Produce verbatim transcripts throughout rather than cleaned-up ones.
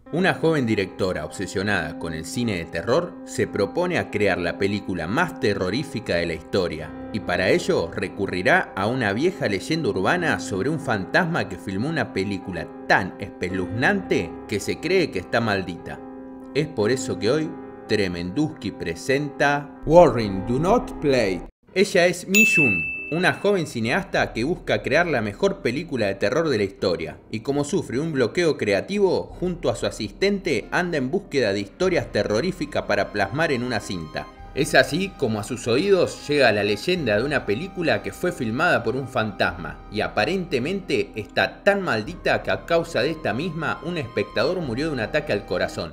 Una joven directora obsesionada con el cine de terror se propone a crear la película más terrorífica de la historia, y para ello recurrirá a una vieja leyenda urbana sobre un fantasma que filmó una película tan espeluznante que se cree que está maldita. Es por eso que hoy Tremenduski presenta Warning Do Not Play. Ella es Mi Jun, una joven cineasta que busca crear la mejor película de terror de la historia, y como sufre un bloqueo creativo, junto a su asistente anda en búsqueda de historias terroríficas para plasmar en una cinta. Es así como a sus oídos llega la leyenda de una película que fue filmada por un fantasma, y aparentemente está tan maldita que a causa de esta misma un espectador murió de un ataque al corazón.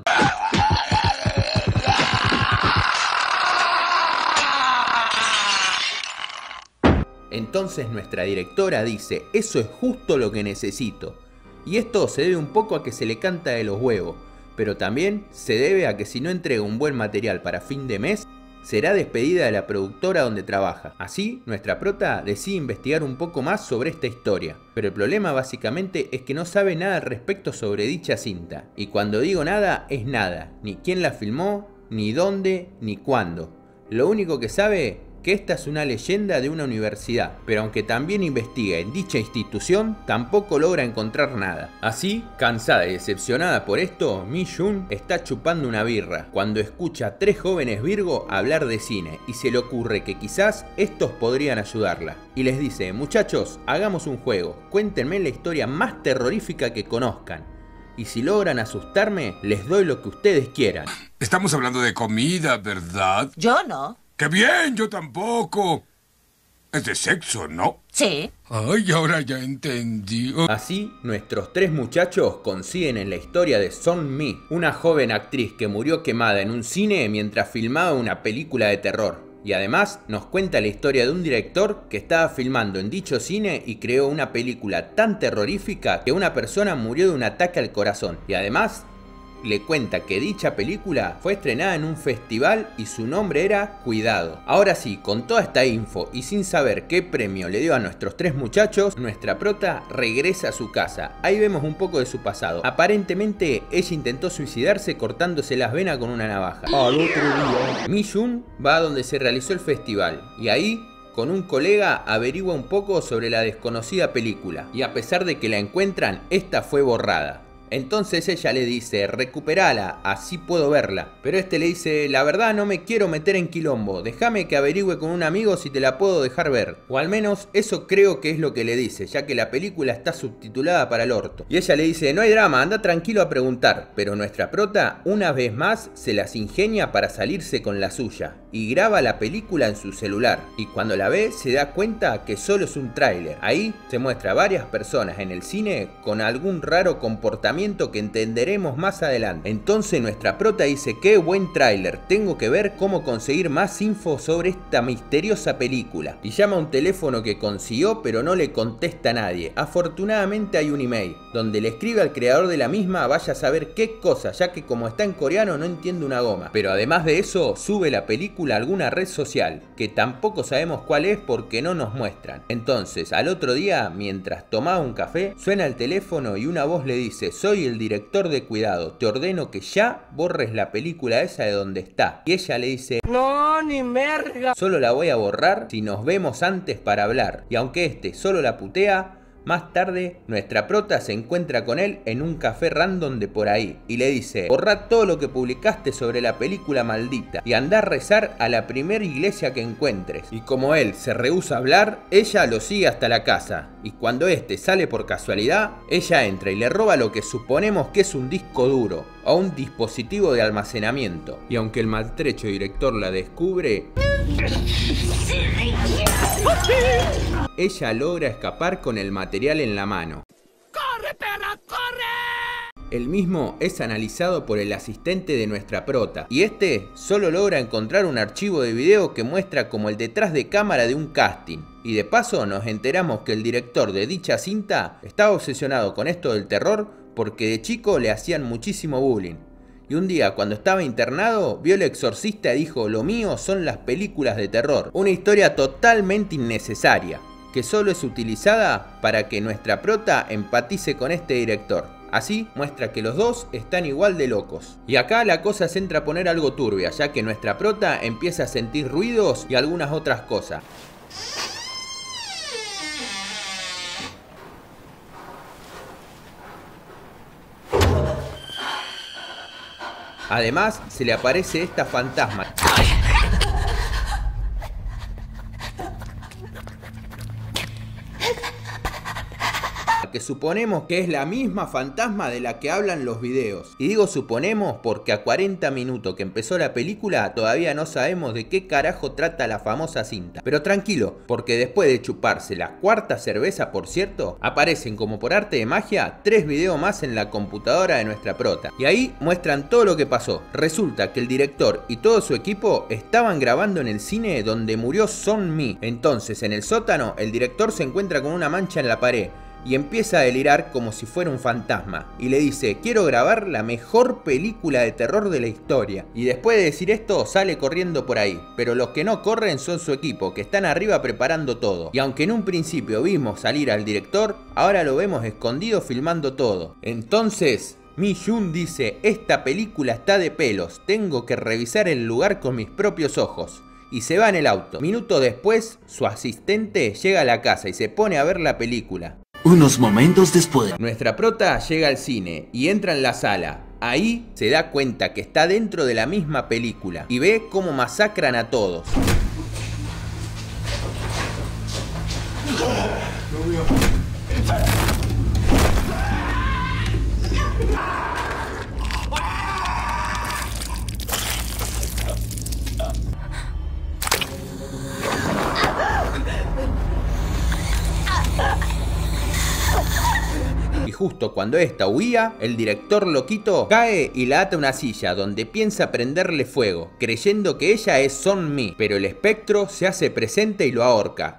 Entonces nuestra directora dice, eso es justo lo que necesito. Y esto se debe un poco a que se le canta de los huevos, pero también se debe a que si no entrega un buen material para fin de mes, será despedida de la productora donde trabaja. Así, nuestra prota decide investigar un poco más sobre esta historia. Pero el problema básicamente es que no sabe nada al respecto sobre dicha cinta. Y cuando digo nada, es nada. Ni quién la filmó, ni dónde, ni cuándo. Lo único que sabe que esta es una leyenda de una universidad, pero aunque también investiga en dicha institución, tampoco logra encontrar nada. Así, cansada y decepcionada por esto, Mi Jun está chupando una birra, cuando escucha a tres jóvenes Virgo hablar de cine, y se le ocurre que quizás estos podrían ayudarla. Y les dice, muchachos, hagamos un juego, cuéntenme la historia más terrorífica que conozcan. Y si logran asustarme, les doy lo que ustedes quieran. Estamos hablando de comida, ¿verdad? Yo no. ¡Qué bien! Yo tampoco. Es de sexo, ¿no? Sí. Ay, ahora ya entendí. Así, nuestros tres muchachos consiguen en la historia de Song Mi, una joven actriz que murió quemada en un cine mientras filmaba una película de terror. Y además nos cuenta la historia de un director que estaba filmando en dicho cine y creó una película tan terrorífica que una persona murió de un ataque al corazón. Y además le cuenta que dicha película fue estrenada en un festival y su nombre era Cuidado. Ahora sí, con toda esta info y sin saber qué premio le dio a nuestros tres muchachos, nuestra prota regresa a su casa. Ahí vemos un poco de su pasado. Aparentemente ella intentó suicidarse cortándose las venas con una navaja. Al otro día, Mi Jun va a donde se realizó el festival y ahí, con un colega, averigua un poco sobre la desconocida película, y a pesar de que la encuentran, esta fue borrada. Entonces ella le dice, recuperala, así puedo verla. Pero este le dice, la verdad no me quiero meter en quilombo, déjame que averigüe con un amigo si te la puedo dejar ver. O al menos eso creo que es lo que le dice, ya que la película está subtitulada para el orto. Y ella le dice, no hay drama, anda tranquilo a preguntar. Pero nuestra prota, una vez más, se las ingenia para salirse con la suya, y graba la película en su celular. Y cuando la ve, se da cuenta que solo es un tráiler. Ahí se muestra a varias personas en el cine con algún raro comportamiento que entenderemos más adelante. Entonces nuestra prota dice, qué buen tráiler, tengo que ver cómo conseguir más info sobre esta misteriosa película. Y llama a un teléfono que consiguió pero no le contesta a nadie. Afortunadamente hay un email donde le escribe al creador de la misma, vaya a saber qué cosa, ya que como está en coreano no entiende una goma. Pero además de eso, sube la película a alguna red social, que tampoco sabemos cuál es porque no nos muestran. Entonces al otro día, mientras tomaba un café, suena el teléfono y una voz le dice, soy el director de Cuidado, te ordeno que ya borres la película esa de donde está. Y ella le dice, no, ni merga, solo la voy a borrar si nos vemos antes para hablar. Y aunque este solo la putea, más tarde nuestra prota se encuentra con él en un café random de por ahí y le dice, borra todo lo que publicaste sobre la película maldita y anda a rezar a la primera iglesia que encuentres. Y como él se rehúsa a hablar, ella lo sigue hasta la casa, y cuando este sale por casualidad, ella entra y le roba lo que suponemos que es un disco duro o un dispositivo de almacenamiento. Y aunque el maltrecho director la descubre, ella logra escapar con el material en la mano. ¡Corre, perra, corre! El mismo es analizado por el asistente de nuestra prota, y este solo logra encontrar un archivo de video que muestra como el detrás de cámara de un casting. Y de paso nos enteramos que el director de dicha cinta estaba obsesionado con esto del terror porque de chico le hacían muchísimo bullying. Y un día, cuando estaba internado, vio El Exorcista y dijo, lo mío son las películas de terror. Una historia totalmente innecesaria, que solo es utilizada para que nuestra prota empatice con este director. Así muestra que los dos están igual de locos. Y acá la cosa se entra a poner algo turbia, ya que nuestra prota empieza a sentir ruidos y algunas otras cosas. Además, se le aparece esta fantasma que suponemos que es la misma fantasma de la que hablan los videos. Y digo suponemos porque a cuarenta minutos que empezó la película todavía no sabemos de qué carajo trata la famosa cinta. Pero tranquilo, porque después de chuparse la cuarta cerveza, por cierto, aparecen como por arte de magia tres videos más en la computadora de nuestra prota. Y ahí muestran todo lo que pasó. Resulta que el director y todo su equipo estaban grabando en el cine donde murió Son Mi. Entonces en el sótano el director se encuentra con una mancha en la pared y empieza a delirar como si fuera un fantasma. Y le dice, quiero grabar la mejor película de terror de la historia. Y después de decir esto, sale corriendo por ahí. Pero los que no corren son su equipo, que están arriba preparando todo. Y aunque en un principio vimos salir al director, ahora lo vemos escondido filmando todo. Entonces Mi Jun dice, esta película está de pelos, tengo que revisar el lugar con mis propios ojos. Y se va en el auto. Minutos después, su asistente llega a la casa y se pone a ver la película. Unos momentos después, nuestra prota llega al cine y entra en la sala. Ahí se da cuenta que está dentro de la misma película y ve cómo masacran a todos. Y justo cuando esta huía, el director loquito cae y la ata a una silla donde piensa prenderle fuego, creyendo que ella es Son Mi, pero el espectro se hace presente y lo ahorca.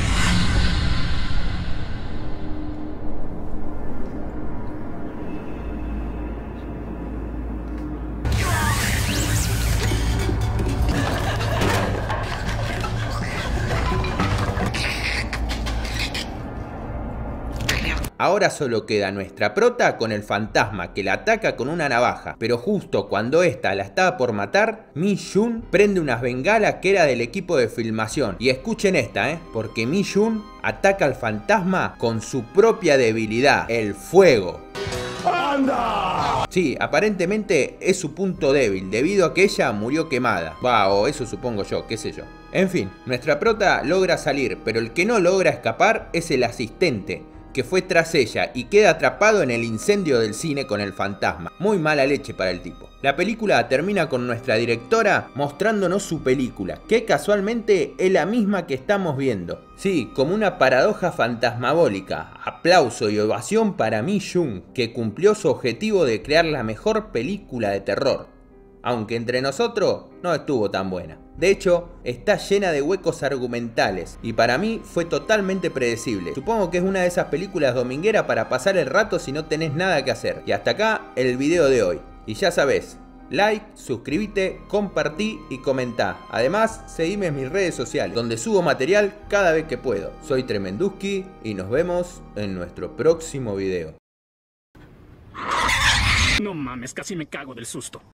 Ahora solo queda nuestra prota con el fantasma que la ataca con una navaja, pero justo cuando esta la estaba por matar, Mi Jun prende unas bengalas que era del equipo de filmación. Y escuchen esta, eh, porque Mi Jun ataca al fantasma con su propia debilidad, el fuego. ¡Anda! Sí, aparentemente es su punto débil, debido a que ella murió quemada. Va, o eso supongo yo, qué sé yo. En fin, nuestra prota logra salir, pero el que no logra escapar es el asistente, que fue tras ella y queda atrapado en el incendio del cine con el fantasma. Muy mala leche para el tipo. La película termina con nuestra directora mostrándonos su película, que casualmente es la misma que estamos viendo. Sí, como una paradoja fantasmagórica. Aplauso y ovación para Mi Jun, que cumplió su objetivo de crear la mejor película de terror. Aunque entre nosotros no estuvo tan buena. De hecho, está llena de huecos argumentales y para mí fue totalmente predecible. Supongo que es una de esas películas domingueras para pasar el rato si no tenés nada que hacer. Y hasta acá el video de hoy. Y ya sabés, like, suscríbete, compartí y comentá. Además, seguime en mis redes sociales, donde subo material cada vez que puedo. Soy Tremenduski y nos vemos en nuestro próximo video. No mames, casi me cago del susto.